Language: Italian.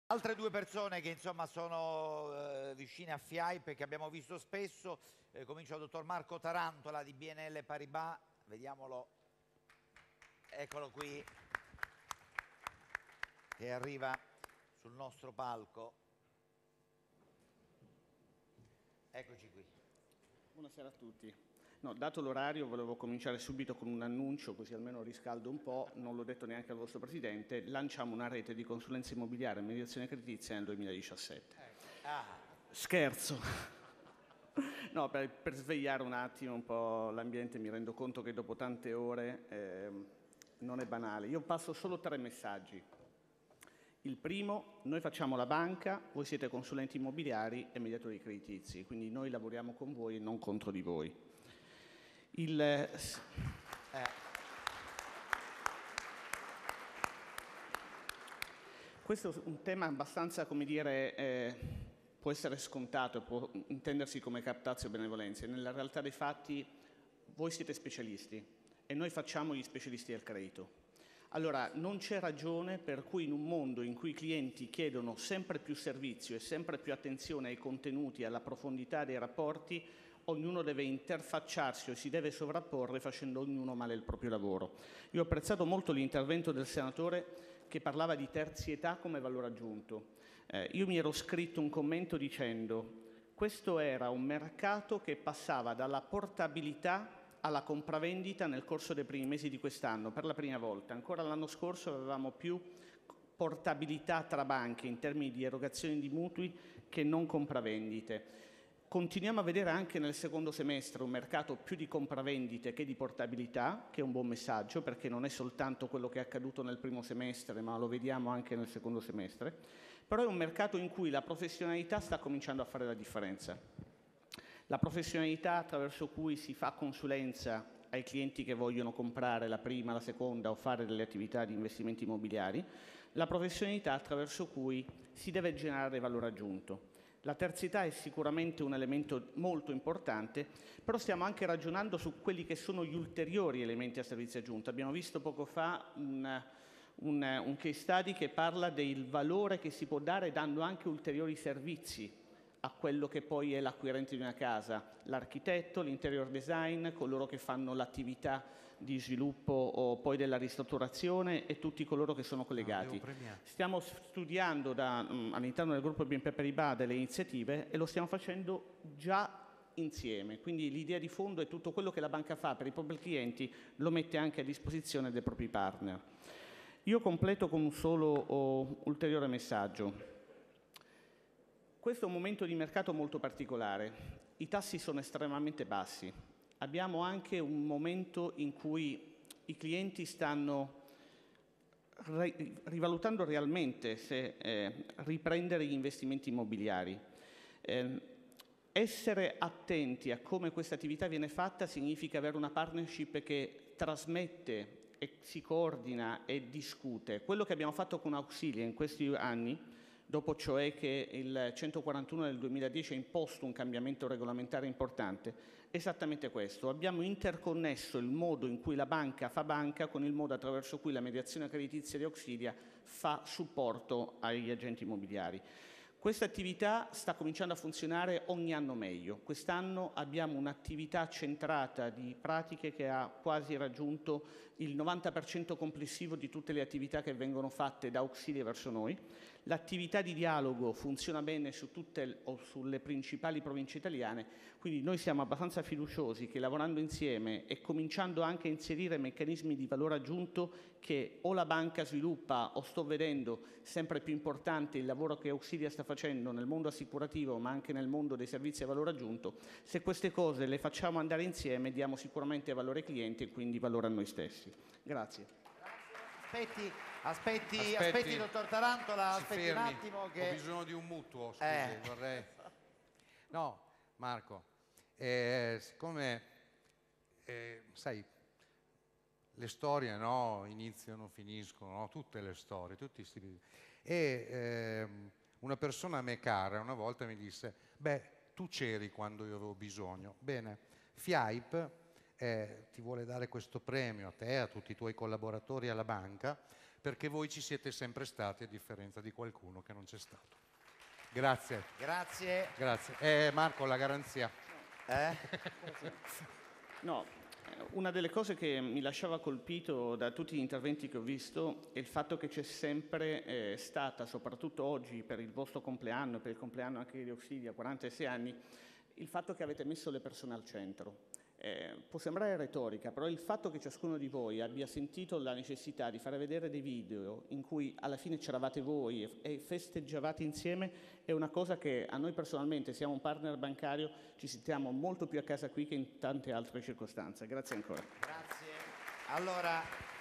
Altre due persone che insomma sono vicine a FIAIP e che abbiamo visto spesso, comincio dal dottor Marco Tarantola di BNL Paribas, vediamolo, eccolo qui, che arriva sul nostro palco. Eccoci qui. Buonasera a tutti. No, dato l'orario volevo cominciare subito con un annuncio, così almeno riscaldo un po', non l'ho detto neanche al vostro Presidente, lanciamo una rete di consulenza immobiliare e mediazione creditizia nel 2017. Scherzo. No, per svegliare un attimo un po' l'ambiente, mi rendo conto che dopo tante ore non è banale. Io passo solo 3 messaggi. Il primo, noi facciamo la banca, voi siete consulenti immobiliari e mediatori creditizi, quindi noi lavoriamo con voi e non contro di voi. Questo è un tema abbastanza, come dire, può essere scontato, può intendersi come captatio benevolenza. Nella realtà dei fatti voi siete specialisti e noi facciamo gli specialisti del credito. Allora, non c'è ragione per cui in un mondo in cui i clienti chiedono sempre più servizio e sempre più attenzione ai contenuti e alla profondità dei rapporti, ognuno deve interfacciarsi o si deve sovrapporre facendo ognuno male il proprio lavoro. Io ho apprezzato molto l'intervento del senatore che parlava di terzietà come valore aggiunto. Io mi ero scritto un commento dicendo questo era un mercato che passava dalla portabilità alla compravendita nel corso dei primi mesi di quest'anno, per la prima volta. Ancora l'anno scorso avevamo più portabilità tra banche in termini di erogazioni di mutui che non compravendite. Continuiamo a vedere anche nel secondo semestre un mercato più di compravendite che di portabilità, che è un buon messaggio perché non è soltanto quello che è accaduto nel primo semestre, ma lo vediamo anche nel secondo semestre. Però è un mercato in cui la professionalità sta cominciando a fare la differenza. La professionalità attraverso cui si fa consulenza ai clienti che vogliono comprare la prima, la seconda o fare delle attività di investimenti immobiliari, la professionalità attraverso cui si deve generare valore aggiunto. La terzietà è sicuramente un elemento molto importante, però stiamo anche ragionando su quelli che sono gli ulteriori elementi a servizio aggiunto. Abbiamo visto poco fa un case study che parla del valore che si può dare dando anche ulteriori servizi a quello che poi è l'acquirente di una casa, l'architetto, l'interior design, coloro che fanno l'attività di sviluppo o poi della ristrutturazione e tutti coloro che sono collegati. Stiamo studiando all'interno del gruppo BNP Paribas delle iniziative e lo stiamo facendo già insieme, quindi l'idea di fondo è tutto quello che la banca fa per i propri clienti lo mette anche a disposizione dei propri partner. Io completo con un solo ulteriore messaggio. Questo è un momento di mercato molto particolare, i tassi sono estremamente bassi, abbiamo anche un momento in cui i clienti stanno rivalutando realmente se riprendere gli investimenti immobiliari. Essere attenti a come questa attività viene fatta significa avere una partnership che trasmette e si coordina e discute. Quello che abbiamo fatto con Auxilia in questi anni, dopo cioè che il 141 del 2010 ha imposto un cambiamento regolamentare importante, è esattamente questo. Abbiamo interconnesso il modo in cui la banca fa banca con il modo attraverso cui la mediazione creditizia di Auxilia fa supporto agli agenti immobiliari. Questa attività sta cominciando a funzionare ogni anno meglio. Quest'anno abbiamo un'attività centrata di pratiche che ha quasi raggiunto il 90% complessivo di tutte le attività che vengono fatte da Auxilia verso noi. L'attività di dialogo funziona bene su tutte o sulle principali province italiane, quindi noi siamo abbastanza fiduciosi che lavorando insieme e cominciando anche a inserire meccanismi di valore aggiunto che o la banca sviluppa o sto vedendo sempre più importante il lavoro che Auxilia sta facendo nel mondo assicurativo ma anche nel mondo dei servizi a valore aggiunto, se queste cose le facciamo andare insieme diamo sicuramente valore ai clienti e quindi valore a noi stessi. Grazie. Aspetti, dottor Tarantola, aspetti un attimo che... Ho bisogno di un mutuo, scusi, vorrei... No, Marco, siccome, sai, le storie no, iniziano, finiscono, no? Tutte le storie, tutti una persona a me cara una volta mi disse, beh, tu c'eri quando io avevo bisogno. Bene, FIAIP ti vuole dare questo premio a te, a tutti i tuoi collaboratori alla banca, perché voi ci siete sempre stati, a differenza di qualcuno che non c'è stato. Grazie. Grazie. Grazie. Marco, la garanzia. No, una delle cose che mi lasciava colpito da tutti gli interventi che ho visto è il fatto che c'è sempre stata, soprattutto oggi per il vostro compleanno, per il compleanno anche di Oxidia, 46 anni, il fatto che avete messo le persone al centro. Può sembrare retorica, però il fatto che ciascuno di voi abbia sentito la necessità di fare vedere dei video in cui alla fine c'eravate voi e festeggiavate insieme è una cosa che a noi personalmente, siamo un partner bancario, ci sentiamo molto più a casa qui che in tante altre circostanze. Grazie ancora. Grazie. Allora,